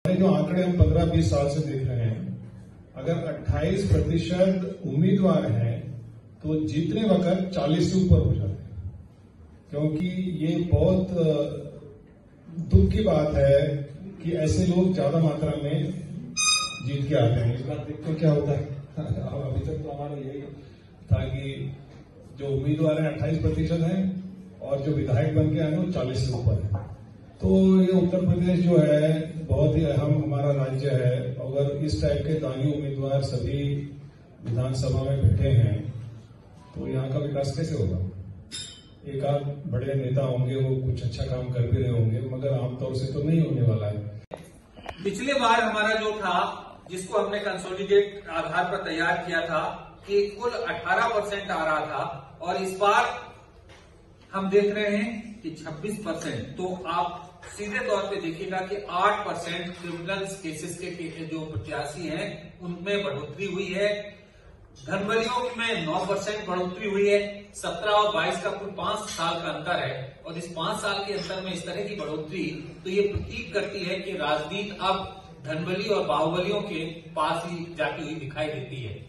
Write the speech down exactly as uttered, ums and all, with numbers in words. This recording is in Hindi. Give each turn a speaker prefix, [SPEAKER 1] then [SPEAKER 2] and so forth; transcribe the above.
[SPEAKER 1] जो आंकड़े हम पंद्रह बीस साल से देख रहे हैं, अगर अट्ठाईस प्रतिशत उम्मीदवार हैं तो जीतने वक्त चालीस से ऊपर हो जाते हैं, क्योंकि ये बहुत दुख की बात है कि ऐसे लोग ज्यादा मात्रा में जीत के आते हैं। इस बार देखते क्या होता है। अभी तक तो हमारा यही था कि जो उम्मीदवार हैं अट्ठाईस प्रतिशत हैं और जो विधायक बन के आए वो चालीस से ऊपर है। तो ये उत्तर प्रदेश जो है बहुत ही अहम हमारा राज्य है। अगर इस टाइप के दानी उम्मीदवार सभी विधानसभा में बैठे हैं तो यहाँ का विकास कैसे होगा? एक आध बड़े नेता होंगे, वो कुछ अच्छा काम कर भी रहे होंगे, मगर आमतौर से तो नहीं होने वाला है।
[SPEAKER 2] पिछले बार हमारा जो था, जिसको हमने कंसोलिडेट आधार पर तैयार किया था, कि कुल अठारह परसेंट आ रहा था और इस बार हम देख रहे हैं कि छब्बीस परसेंट। तो आप सीधे तौर पे देखिएगा कि आठ परसेंट क्रिमिनल केसेस के जो प्रत्याशी हैं उनमें बढ़ोतरी हुई है। धनबलियों में नौ परसेंट बढ़ोतरी हुई है। सत्रह और बाईस का कुल पांच साल का अंतर है और इस पांच साल के अंतर में इस तरह की बढ़ोतरी तो ये प्रतीक करती है कि राजनीति अब धनबली और बाहुबलियों के पास ही जाती हुई दिखाई देती है।